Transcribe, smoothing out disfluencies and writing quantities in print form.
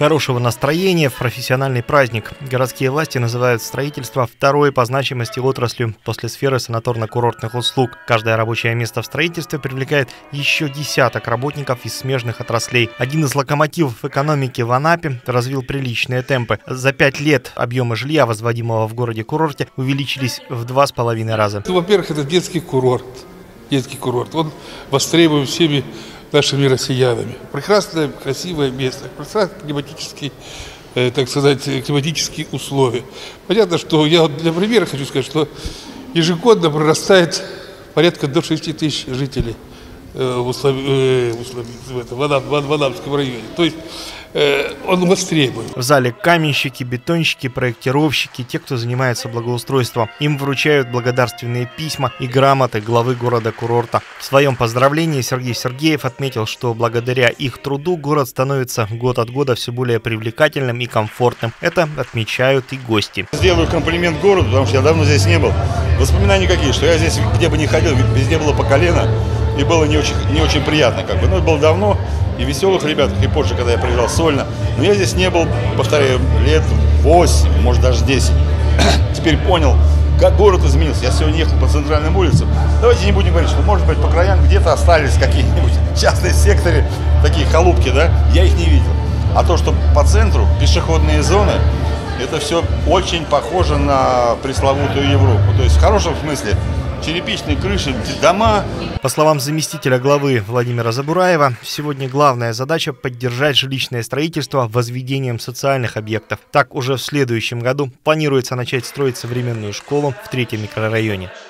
хорошего настроения в профессиональный праздник. Городские власти называют строительство второй по значимости отраслью после сферы санаторно-курортных услуг. Каждое рабочее место в строительстве привлекает еще десяток работников из смежных отраслей. Один из локомотивов экономики в Анапе развил приличные темпы. За 5 лет объемы жилья, возводимого в городе-курорте, увеличились в 2,5 раза. Во-первых, это детский курорт. Он востребован всеми нашими россиянами. Прекрасное, красивое место, прекрасные климатические условия. Понятно, что я для примера хочу сказать, что ежегодно прорастает порядка до 6 тысяч жителей в Анапском районе. То есть он востребован. В зале каменщики, бетонщики, проектировщики, те, кто занимается благоустройством. Им вручают благодарственные письма и грамоты главы города-курорта. В своем поздравлении Сергей Сергеев отметил, что благодаря их труду город становится год от года все более привлекательным и комфортным. Это отмечают и гости. Сделаю комплимент городу, потому что я давно здесь не был. Воспоминания какие, что я здесь где бы ни ходил, везде было по колено. И было не очень приятно, как бы. Но это было давно, и веселых ребят, и позже, когда я приезжал сольно. Но я здесь не был, повторяю, лет 8, может даже 10. Теперь понял, как город изменился. Я сегодня ехал по центральным улицам. Давайте не будем говорить, что, может быть, по краям где-то остались какие-нибудь частные секторы, такие халупки, да? Я их не видел. А то, что по центру пешеходные зоны, это все очень похоже на пресловутую Европу. То есть в хорошем смысле. Черепичные крыши, дома. По словам заместителя главы Владимира Забураева, сегодня главная задача – поддержать жилищное строительство возведением социальных объектов. Так, уже в следующем году планируется начать строить современную школу в 3-м микрорайоне.